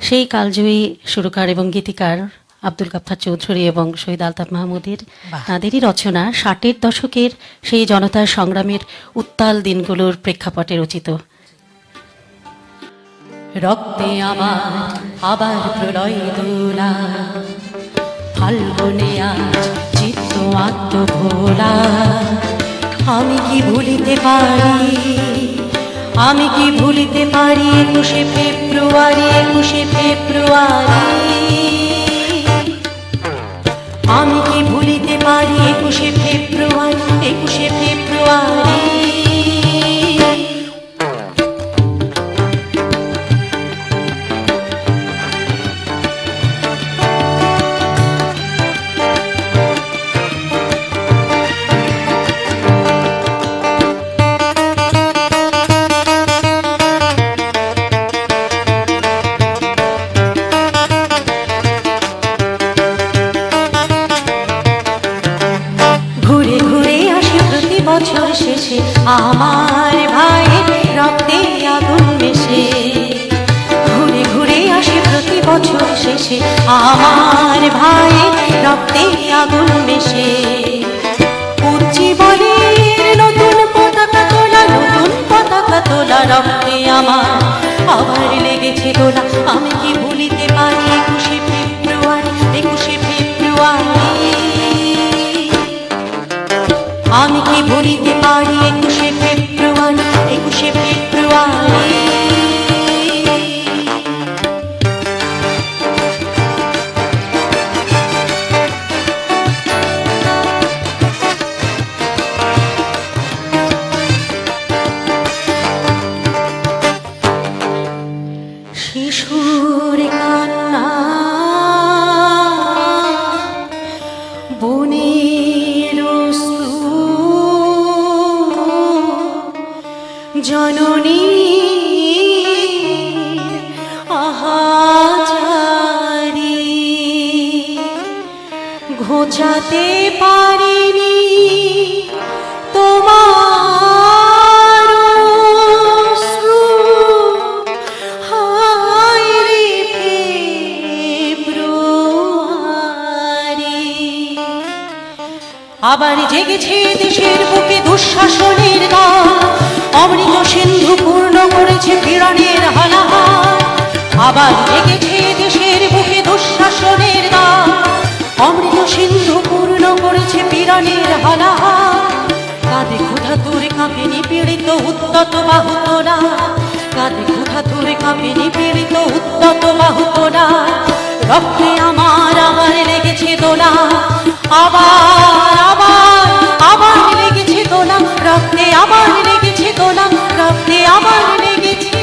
সেই কালজয়ী সুরকার এবং গীতিকার আব্দুল গাফফার চৌধুরী এবং শহীদ আলতাফ মাহমুদের তাঁদেরই রচনা 60-এর দশকের সেই জনতার সংগ্রামের উত্তাল দিনগুলোর প্রেক্ষাপটে রচিত। রক্তে আমার আবার প্রলয় দোলা, ফাল্গুনে আজ চিত্ত আত্মভোলা। আমি কি ভুলিতে পারি, আমি কি ভুলিতে পারি 21শে ফেব্রুয়ারি, 21শে ফেব্রুয়ারি। আমি কি ভুলিতে পারি 21শে ফেব্রুয়ারি, 21শে ফেব্রুয়ারি। বছর শেষে আমার ভাইয়ের রক্তে আগুন মেশে, ঘুরে ঘুরে আসে প্রতি বছর শেষে আমার ভাইয়ের রক্তে আগুন মেশে। উজ্জীবনের নতুন পতাকা তোলা, নতুন পতাকা তোলা, রক্তে আমার আবার লেগেছে দোলা। আমি কি ভুলিতে পারি 21শে ফেব্রুয়ারি, 21শে ফেব্রুয়ারি। আমি কি ভুলিতে পারি 21শে ফেব্রুয়ারি, 21শে ফেব্রুয়ারি। শিশুর কান্না বনের জননী আহাজারি ঘোচাতে পারিনি তোমার অশ্রু। হায় রে ফেব্রুয়ারি। আবার জেগেছে দেশের বুকে দুঃশাসনের গান, অমৃত সিন্ধু পূর্ণ করেছে পীড়নের হানাহার। আবার জেগেছে দেশের বুকে দুঃশাসনের গান, অমৃত সিন্ধু পূর্ণ করেছে পীড়নের হানাহার। কাঁধে ক্ষুধা তোরে কাঁপে নিপীড়িত উদ্যত বাহুতরা, কাঁধে ক্ষুধা তোরে কাঁপে নিপীড়িত উদ্যত বাহুতরা। রক্তে আমার আবার লেগেছে দোলা, আবার আবার আবার লেগেছে দোলা, রক্তে আবার লেগেছে দোলা, রক্তে আবার লেগেছে।